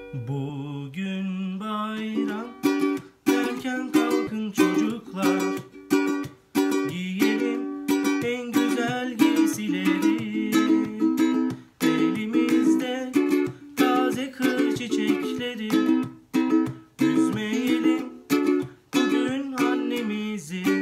Bugün bayram, erken kalkın çocuklar, giyelim en güzel giysileri. Elimizde taze kır çiçekleri, üzmeyelim bugün annemizi.